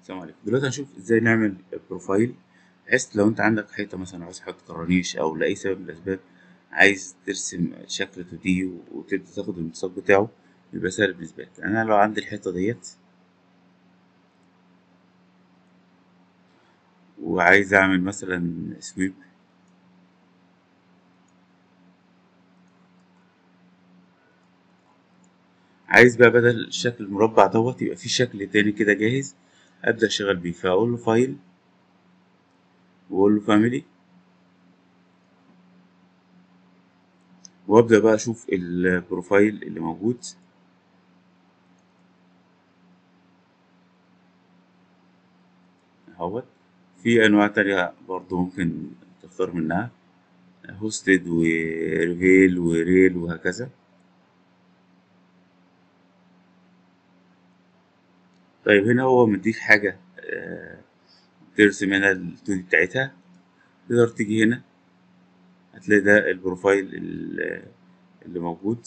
السلام عليكم. دلوقتي هنشوف ازاي نعمل بروفايل، بحيث لو انت عندك حيطة مثلا عايز تحط كرانيش او لأي سبب من الأسباب عايز ترسم شكل 2D وتبدأ تاخد الالتصاق بتاعه، يبقى سهل بالنسبة لك. أنا لو عندي الحيطة ديت وعايز أعمل مثلا سويب، عايز بقى بدل الشكل المربع دوت يبقى في شكل تاني كده جاهز أبدأ أشتغل بيه، فأقول له فايل وأقول له فاميلي، وأبدأ بقى أشوف البروفايل اللي موجود اهوت. في أنواع تانية برضو ممكن تختار منها، هوستد وريفيل وريل وهكذا. طيب هنا هو مديك حاجة ترسم هنا التو دي بتاعتها، تقدر تيجي هنا هتلاقي ده البروفايل اللي موجود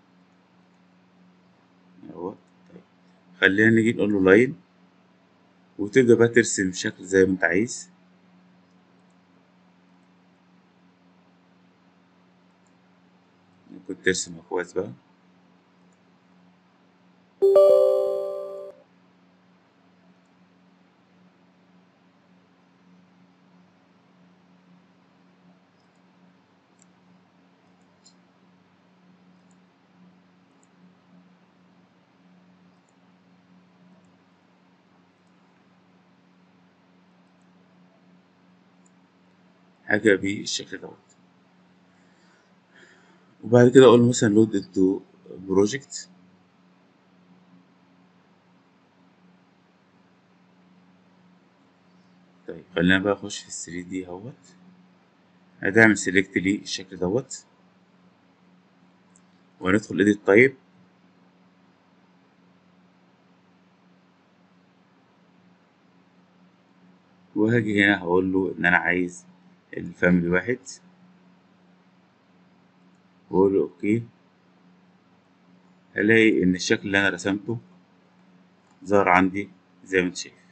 اهو. طيب خلينا نيجي نقول له لاين، وتبدأ بقى ترسم شكل زي ما انت عايز. ممكن ترسم أكواز بقى. حاجة بالشكل دوت، وبعد كده أقول له مثلا لود انتو بروجكت. طيب خلينا بقى نخش في الثري دي اهوت، هتعمل سيلكت للشكل دوت، وهندخل edit طيب، وهاجي هنا هقول له إن أنا عايز الفاميلي واحد، وأقول له أوكي. هلاقي إن الشكل اللي أنا رسمته ظهر عندي زي ما أنت شايف.